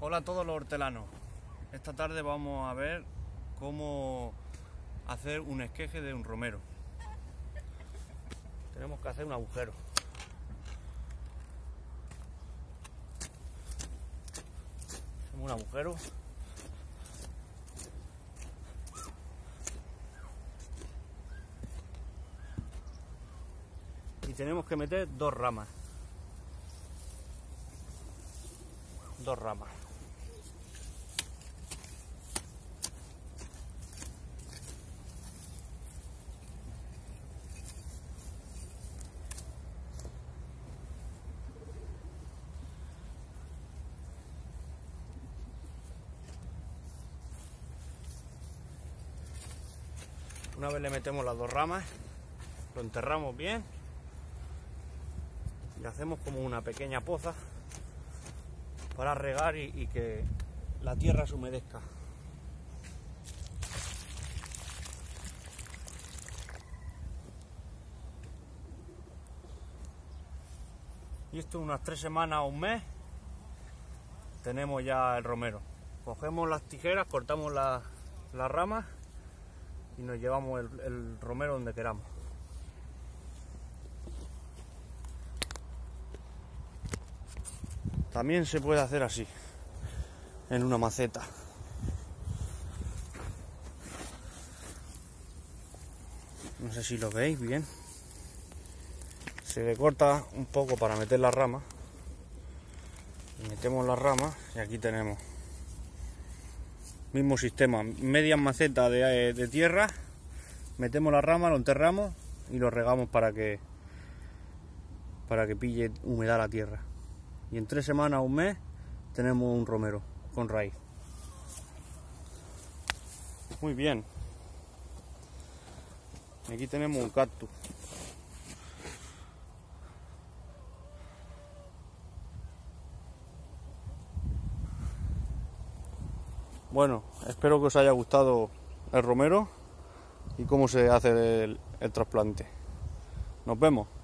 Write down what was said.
Hola a todos los hortelanos. Esta tarde vamos a ver cómo hacer un esqueje de un romero. Tenemos que hacer un agujero. Hacemos un agujero. Y tenemos que meter dos ramas. Una vez le metemos las dos ramas, lo enterramos bien y hacemos como una pequeña poza para regar y que la tierra se humedezca. Y esto unas 3 semanas o un mes tenemos ya el romero. Cogemos las tijeras, cortamos las ramas y nos llevamos el romero donde queramos. También se puede hacer así, en una maceta. No sé si lo veis bien. Se le corta un poco para meter la rama. Y metemos la rama y aquí tenemos. Mismo sistema, medias macetas de tierra, metemos la rama, lo enterramos y lo regamos para que pille humedad la tierra. Y en 3 semanas o un mes tenemos un romero con raíz. Muy bien. Aquí tenemos un cactus. Bueno, espero que os haya gustado el romero y cómo se hace el trasplante. Nos vemos.